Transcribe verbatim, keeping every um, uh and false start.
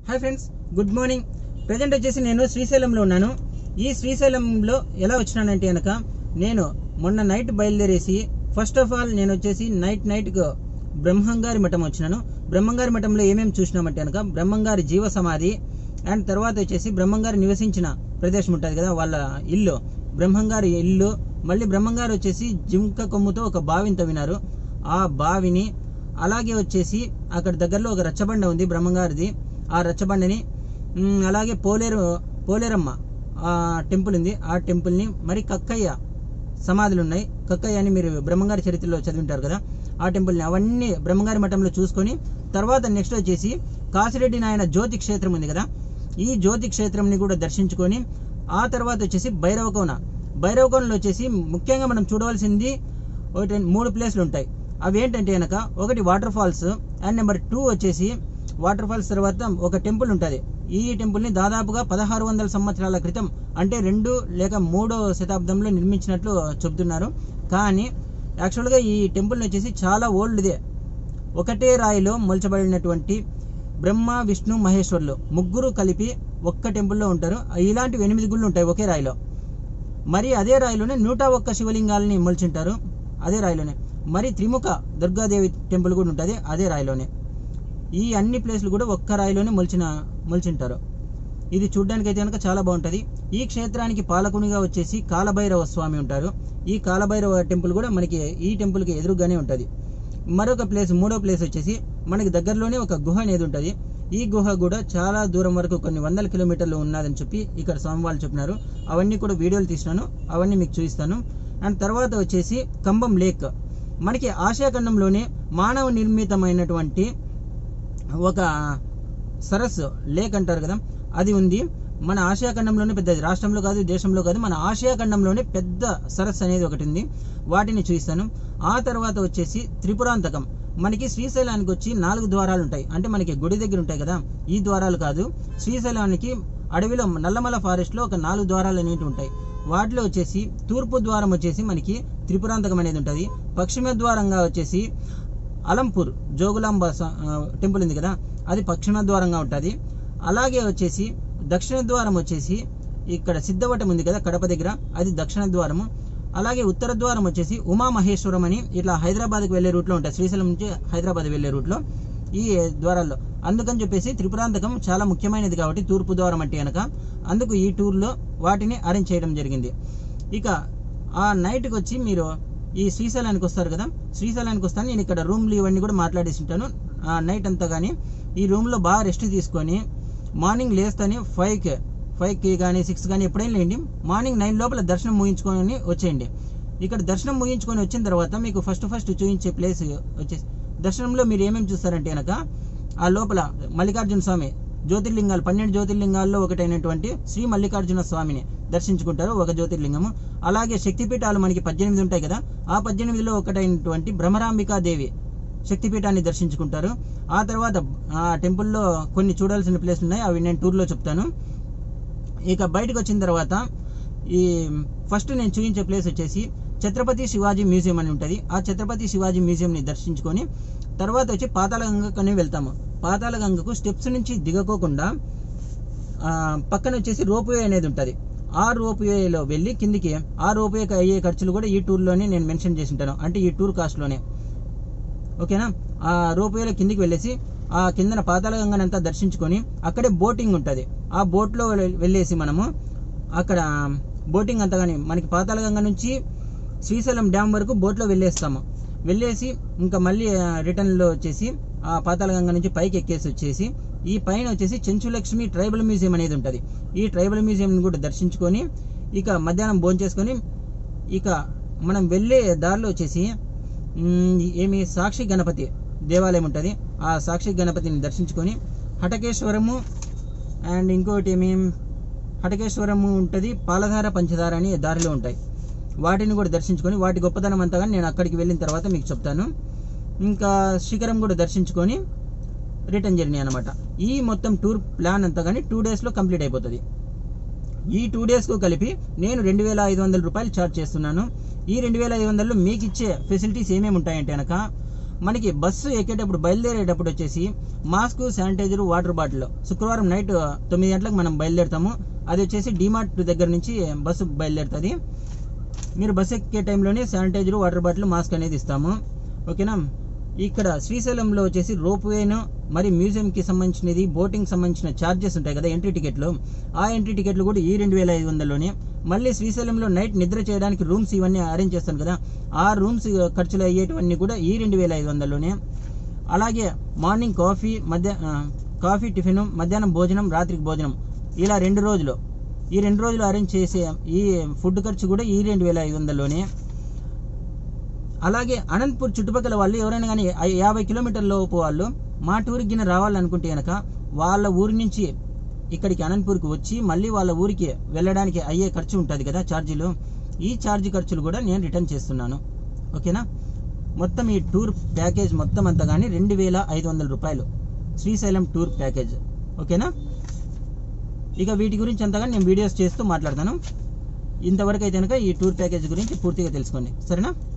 Hi friends, good morning. Present వచ్చేసి నేను శ్రీశైలంలో ఉన్నాను. ఈ శ్రీశైలంలో ఎలా వచ్చినానంటే కనుక నేను మొన్న నైట్ బయలుదేరేసి ఫస్ట్ ఆఫ్ ఆల్ నేను వచ్చేసి నైట్ నైట్గా బ్రహ్మంగారి మఠం వచ్చినాను. బ్రహ్మంగారి మఠంలో ఏమేమి చూసినామంటే కనుక బ్రహ్మంగారి జీవ సమాధి అండ్ తర్వాత వచ్చేసి బ్రహ్మంగారు నివసించిన ప్రదేశం ఉంటుంది కదా, వాళ్ళ ఇల్లు, బ్రహ్మంగారి ఇల్లు. మళ్ళీ బ్రహ్మంగారు వచ్చేసి జింక కొమ్ముతో ఒక బావిని తవ్వినారు. ఆ బావిని అలాగే వచ్చేసి అక్కడ దగ్గరలో ఒక రచ్చబండ ఉంది బ్రహ్మంగారిది. ఆ రచ్చబండని అలాగే పోలేరు పోలేరమ్మ ఆ టెంపుల్ ఉంది. ఆ టెంపుల్ని మరి కక్కయ్య సమాధులు ఉన్నాయి. కక్కయ్య అని మీరు బ్రహ్మంగారి చరిత్రలో చదివింటారు కదా, ఆ టెంపుల్ని అవన్నీ బ్రహ్మంగారి మఠంలో చూసుకొని తర్వాత నెక్స్ట్ వచ్చేసి కాశిరెడ్డి నాయన జ్యోతి క్షేత్రం ఉంది కదా, ఈ జ్యోతి క్షేత్రంని కూడా దర్శించుకొని ఆ తర్వాత వచ్చేసి భైరవకోన భైరవకోనలో వచ్చేసి ముఖ్యంగా మనం చూడవలసింది ఒకటి మూడు ప్లేస్లు ఉంటాయి. అవి ఏంటంటే కనుక ఒకటి water falls and number two వచ్చేసి వాటర్ ఫాల్స్ తర్వాత ఒక టెంపుల్ ఉంటుంది. ఈ టెంపుల్ని దాదాపుగా పదహారు వందల సంవత్సరాల క్రితం అంటే రెండు లేక మూడో శతాబ్దంలో నిర్మించినట్లు చెబుతున్నారు. కానీ యాక్చువల్గా ఈ టెంపుల్ని వచ్చేసి చాలా ఓల్డ్దే. ఒకటే రాయిలో మొలచబడినటువంటి బ్రహ్మ విష్ణు మహేశ్వరులు ముగ్గురు కలిపి ఒక్క టెంపుల్లో ఉంటారు. ఇలాంటివి ఎనిమిది గుళ్ళు ఉంటాయి ఒకే రాయిలో. మరి అదే రాయిలోనే నూట ఒక్క శివలింగాలని మొలిచింటారు అదే రాయిలోనే. మరి త్రిముఖ దుర్గాదేవి టెంపుల్ కూడా ఉంటుంది అదే రాయిలోనే. ఈ అన్ని ప్లేస్లు కూడా ఒక్క రాయిలోనే మొలిచిన మొలిచింటారు. ఇది చూడడానికి అయితే కనుక చాలా బాగుంటుంది. ఈ క్షేత్రానికి పాలకునిగా వచ్చేసి కాలభైరవ స్వామి ఉంటారు. ఈ కాలభైరవ టెంపుల్ కూడా మనకి ఈ టెంపుల్కి ఎదురుగానే ఉంటుంది. మరొక ప్లేస్ మూడో ప్లేస్ వచ్చేసి మనకి దగ్గరలోనే ఒక గుహ అనేది ఉంటుంది. ఈ గుహ కూడా చాలా దూరం వరకు కొన్ని వందల కిలోమీటర్లు ఉన్నదని చెప్పి ఇక్కడ స్వామి వాళ్ళు చెప్పినారు. అవన్నీ కూడా వీడియోలు తీసినాను, అవన్నీ మీకు చూపిస్తాను. అండ్ తర్వాత వచ్చేసి కంబం లేక్, మనకి ఆసియా ఖండంలోనే మానవ నిర్మితమైనటువంటి ఒక సరస్సు లేక్ అంటారు కదా, అది ఉంది మన ఆసియా ఖండంలోనే. పెద్ద రాష్ట్రంలో కాదు, దేశంలో కాదు, మన ఆసియా ఖండంలోనే పెద్ద సరస్సు అనేది ఒకటి ఉంది. వాటిని చూపిస్తాను. ఆ తర్వాత వచ్చేసి త్రిపురాంతకం, మనకి శ్రీశైలానికి వచ్చి నాలుగు ద్వారాలు ఉంటాయి. అంటే మనకి గుడి దగ్గర ఉంటాయి కదా, ఈ ద్వారాలు కాదు. శ్రీశైలానికి అడవిలో నల్లమల ఫారెస్ట్ లో ఒక నాలుగు ద్వారాలు అనేవి ఉంటాయి. వాటిలో వచ్చేసి తూర్పు ద్వారం వచ్చేసి మనకి త్రిపురాంతకం అనేది ఉంటుంది. పశ్చిమ ద్వారంగా వచ్చేసి అలంపూర్ జోగులాంబ టెంపుల్ ఉంది కదా, అది పశ్చిమ ద్వారంగా ఉంటుంది. అలాగే వచ్చేసి దక్షిణ ద్వారం వచ్చేసి ఇక్కడ సిద్ధవటం ఉంది కదా కడప దగ్గర, అది దక్షిణ ద్వారము. అలాగే ఉత్తర ద్వారం వచ్చేసి ఉమామహేశ్వరం అని ఇట్లా హైదరాబాద్కి వెళ్లే రూట్లో ఉంటాయి. శ్రీశైలం నుంచి హైదరాబాద్ వెళ్లే రూట్లో ఈ ద్వారాల్లో. అందుకని చెప్పేసి త్రిపురాంతకం చాలా ముఖ్యమైనది కాబట్టి తూర్పు ద్వారం అంటే కనుక అందుకు ఈ టూర్లో వాటిని అరేంజ్ చేయడం జరిగింది. ఇక ఆ నైట్కి వచ్చి మీరు ఈ శ్రీశైలానికి వస్తారు కదా, శ్రీశైలానికి వస్తాను నేను ఇక్కడ రూమ్లు ఇవన్నీ కూడా మాట్లాడేసి ఉంటాను నైట్ అంతా. కానీ ఈ రూమ్లో బాగా రెస్ట్ తీసుకొని మార్నింగ్ లేస్తాను ఫైవ్కి ఫైవ్కి కానీ సిక్స్ కానీ ఎప్పుడైనా లేండి. మార్నింగ్ నైన్ లోపల దర్శనం ముగించుకొని వచ్చేయండి. ఇక్కడ దర్శనం ముగించుకొని వచ్చిన తర్వాత మీకు ఫస్ట్ ఫస్ట్ చూపించే ప్లేస్ వచ్చేసి దర్శనంలో మీరు ఏమేమి చూస్తారంటే కనుక ఆ లోపల మల్లికార్జున స్వామి జ్యోతిర్లింగాలు, పన్నెండు జ్యోతిర్లింగాల్లో ఒకటైనటువంటి శ్రీ మల్లికార్జున స్వామిని దర్శించుకుంటారు, ఒక జ్యోతిర్లింగము. అలాగే శక్తిపీఠాలు మనకి పద్దెనిమిది ఉంటాయి కదా, ఆ పద్దెనిమిదిలో ఒకటైనటువంటి భ్రమరాంబికాదేవి శక్తిపీఠాన్ని దర్శించుకుంటారు. ఆ తర్వాత ఆ టెంపుల్లో కొన్ని చూడాల్సిన ప్లేస్లు ఉన్నాయి, అవి నేను టూర్లో చెప్తాను. ఇక బయటకు వచ్చిన తర్వాత ఈ ఫస్ట్ నేను చూపించే ప్లేస్ వచ్చేసి ఛత్రపతి శివాజీ మ్యూజియం అని ఉంటుంది. ఆ ఛత్రపతి శివాజీ మ్యూజియంని దర్శించుకొని తర్వాత వచ్చి పాతాళగంగకని వెళ్తాము. పాతాళగంగకు స్టెప్స్ నుంచి దిగకోకుండా పక్కన వచ్చేసి రోప్వే అనేది ఉంటుంది. ఆ రోప్వేలో వెళ్ళి కిందికి, ఆ రోప్వేకి అయ్యే ఖర్చులు కూడా ఈ టూర్లోనే నేను మెన్షన్ చేసి ఉంటాను, అంటే ఈ టూర్ కాస్ట్లోనే. ఓకేనా? ఆ రోప్వేలో కిందికి వెళ్ళేసి ఆ కిందన పాతాళగంగనంతా దర్శించుకొని అక్కడే బోటింగ్ ఉంటుంది. ఆ బోట్లో వెళ్ళేసి మనము అక్కడ బోటింగ్ అంతా కానీ మనకి పాతాళగంగ నుంచి శ్రీశైలం డ్యామ్ వరకు బోట్లో వెళ్ళేస్తాము. వెళ్ళేసి ఇంకా మళ్ళీ రిటర్న్లో వచ్చేసి ఆ పాతాళగంగ నుంచి పైకి ఎక్కేసి వచ్చేసి ఈ పైన వచ్చేసి చెంచులక్ష్మి ట్రైబల్ మ్యూజియం అనేది ఉంటుంది. ఈ ట్రైబల్ మ్యూజియంని కూడా దర్శించుకొని ఇక మధ్యాహ్నం భోజనం చేసుకొని ఇక మనం వెళ్ళే దారిలో వచ్చేసి ఏమి సాక్షి గణపతి దేవాలయం ఉంటుంది. ఆ సాక్షి గణపతిని దర్శించుకొని హటకేశ్వరము అండ్ ఇంకోటి ఏమి హటకేశ్వరము ఉంటుంది, పాలధార పంచదార అని దారిలో ఉంటాయి. వాటిని కూడా దర్శించుకొని వాటి గొప్పతనం అంతా కానీ నేను అక్కడికి వెళ్ళిన తర్వాత మీకు చెప్తాను. ఇంకా శిఖరం కూడా దర్శించుకొని రిటర్న్ జర్నీ అనమాట. ఈ మొత్తం టూర్ ప్లాన్ అంతా కానీ టూ డేస్లో కంప్లీట్ అయిపోతుంది. ఈ టూ డేస్కు కలిపి నేను రెండు వేల ఐదు వందల రూపాయలు ఛార్జ్ చేస్తున్నాను. ఈ రెండు వేల ఐదు వందలు మీకు ఇచ్చే ఫెసిలిటీస్ ఏమేమి ఉంటాయంటే కనుక మనకి బస్సు ఎక్కేటప్పుడు బయలుదేరేటప్పుడు వచ్చేసి మాస్క్, శానిటైజర్, వాటర్ బాటిల్ శుక్రవారం నైట్ తొమ్మిది గంటలకు మనం బయలుదేరుతాము. అది వచ్చేసి డిమార్ట్ దగ్గర నుంచి బస్సు బయలుదేరుతుంది. మీరు బస్సు ఎక్కే టైంలోనే శానిటైజర్, వాటర్ బాటిల్, మాస్క్ అనేది ఇస్తాము. ఓకేనా. ఇక్కడ శ్రీశైలంలో వచ్చేసి రోప్ వేను మరి మ్యూజియంకి సంబంధించినది, బోటింగ్ సంబంధించిన ఛార్జెస్ ఉంటాయి కదా, ఎంట్రీ టికెట్లు. ఆ ఎంట్రీ టికెట్లు కూడా ఈ రెండు వేల ఐదు వందలలోనే. మళ్ళీ శ్రీశైలంలో నైట్ నిద్ర చేయడానికి రూమ్స్ ఇవన్నీ అరేంజ్ చేస్తాను కదా, ఆ రూమ్స్ ఖర్చులు అయ్యేటివన్నీ కూడా ఈ రెండు వేల ఐదు వందలలోనే. అలాగే మార్నింగ్ కాఫీ, మధ్య కాఫీ టిఫిన్, మధ్యాహ్నం భోజనం, రాత్రికి భోజనం, ఇలా రెండు రోజులు ఈ రెండు రోజులు అరేంజ్ చేసే ఈ ఫుడ్ ఖర్చు కూడా ఈ రెండు వేల ఐదు వందలలోనే. అలాగే అనంతపూర్ చుట్టుపక్కల వాళ్ళు ఎవరైనా కానీ యాభై కిలోమీటర్ల లోపు వాళ్ళు మా టూర్కి గిన రావాలనుకుంటే కనుక వాళ్ళ ఊరి నుంచి ఇక్కడికి అనంతపూర్కి వచ్చి మళ్ళీ వాళ్ళ ఊరికి వెళ్ళడానికి అయ్యే ఖర్చు ఉంటుంది కదా, ఛార్జీలు. ఈ ఛార్జీ ఖర్చులు కూడా నేను రిటర్న్ చేస్తున్నాను. ఓకేనా. మొత్తం ఈ టూర్ ప్యాకేజ్ మొత్తం అంతా కానీ రెండు వేల ఐదు వందల రూపాయలు శ్రీశైలం టూర్ ప్యాకేజ్. ఓకేనా. ఇక వీటి గురించి అంతగా నేను వీడియోస్ చేస్తూ మాట్లాడతాను. ఇంతవరకు అయితే కనుక ఈ టూర్ ప్యాకేజ్ గురించి పూర్తిగా తెలుసుకోండి. సరేనా.